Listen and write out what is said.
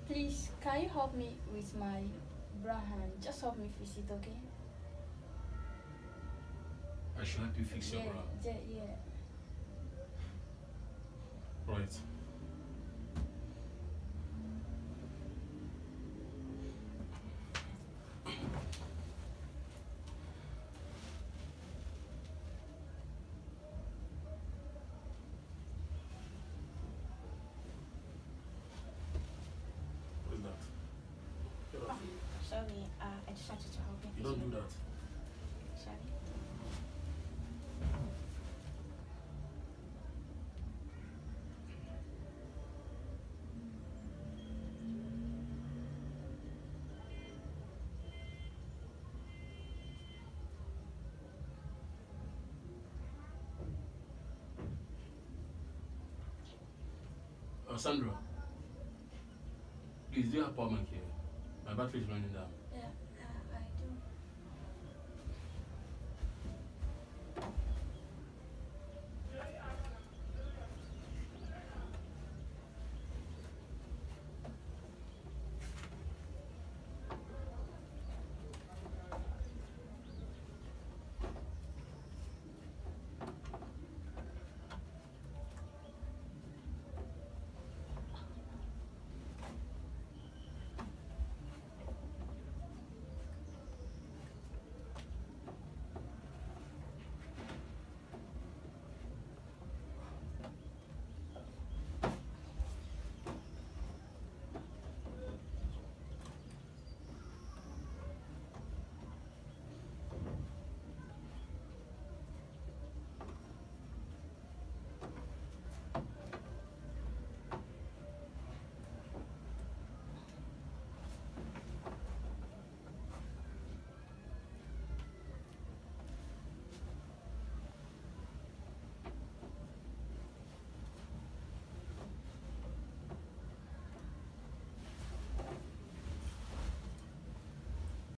Please, can you help me with my bra hand? Just help me fix it, okay? I should help you fix your bra. Yeah. Right. What's that? Get off. Sorry, I just wanted to help you. You don't do that. Sorry. Sandra, please do you have power bank here? My battery is running down.